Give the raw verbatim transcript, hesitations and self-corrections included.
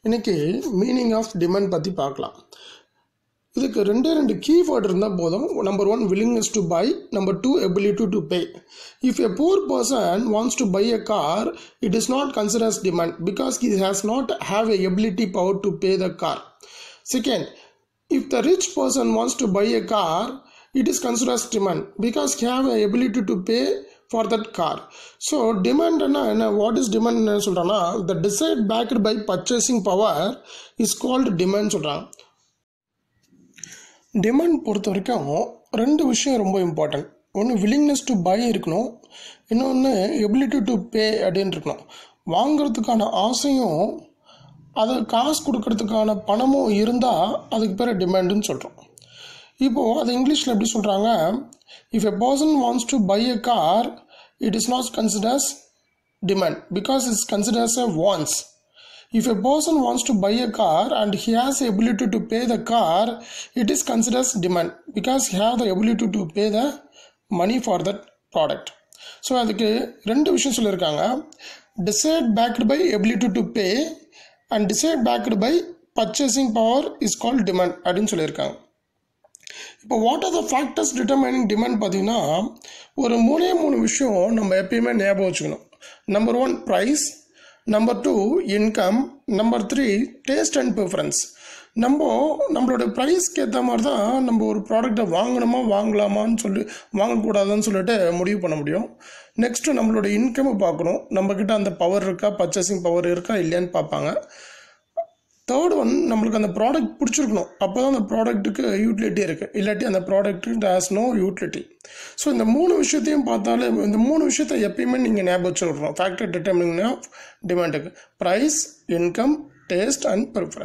இன்னைக்கு meaning of demand பற்றி பார்க்கலாம். இதுக்கு ரெண்டே ரெண்டு கீவேர்டு இருந்தால் போதும். Number one willingness to buy, number two ability to pay. If a poor person wants to buy a car, it is not considered as demand because he has not have a ability power to pay the car. Second, if the rich person wants to buy a car, it is considered as demand because he have a ability to pay for that car. So demand and what is demand சொல்றானா, the desire backed by purchasing power is called demand சொல்றாங்க. Demand பொறுத்த வரைக்கும் ரெண்டு விஷயம் ரொம்ப important. ஒன்று willingness to buy இருக்கணும், இன்னொன்று ability to pay அப்படின்னு இருக்கணும். வாங்கிறதுக்கான ஆசையும் அதை காசு கொடுக்கறதுக்கான பணமும் இருந்தால் அதுக்கு பேர் டிமாண்டுன்னு சொல்கிறோம். இப்போது அது இங்கிலீஷில் எப்படி சொல்கிறாங்க, if a person wants to buy a car, it is not considered as demand because it's considered as a wants. If a person wants to buy a car and he has the ability to pay the car, it is considered as demand because he has the ability to pay the money for that product. So அதுக்கு ரெண்டு விஷயம் சொல்லியிருக்காங்க. Decide backed by ability to pay and decide backed by purchasing power is called demand அப்படின்னு சொல்லியிருக்காங்க. இப்போ what are the factors determining demand பார்த்தீங்கன்னா, ஒரு மூணே மூணு விஷயம் நம்ம எப்பயுமே ஞாபகம் வச்சுக்கணும். Number one price, number two income, number three taste and preference. நம்ம நம்மளோட ப்ரைஸ்க்கு ஏற்ற மாதிரி தான் நம்ம ஒரு ப்ராடக்டை வாங்கணுமா வாங்கலாமான்னு சொல்லி வாங்கக்கூடாதுன்னு சொல்லிட்டு முடிவு பண்ண முடியும். நெக்ஸ்ட்டு நம்மளோட இன்கம்மை பார்க்கணும், நம்மக்கிட்ட அந்த பவர் இருக்கா, பர்ச்சேசிங் பவர் இருக்கா இல்லையான்னு பார்ப்பாங்க. தேர்ட் ஒன் நம்மளுக்கு அந்த ப்ராடக்ட் பிடிச்சிருக்கணும், அப்போ தான் அந்த ப்ராடக்ட்டுக்கு யூட்டிலிட்டி இருக்குது, இல்லாட்டி அந்த product has no utility. So இந்த மூணு விஷயத்தையும் பார்த்தாலே இந்த மூணு விஷயத்தை எப்பயுமே நீங்கள் ஞாபகம் வச்சுருக்கணும். ஃபேக்டர் டிட்டர்மினிங் ஆஃப் டிமாண்டுக்கு price, income, taste and preference.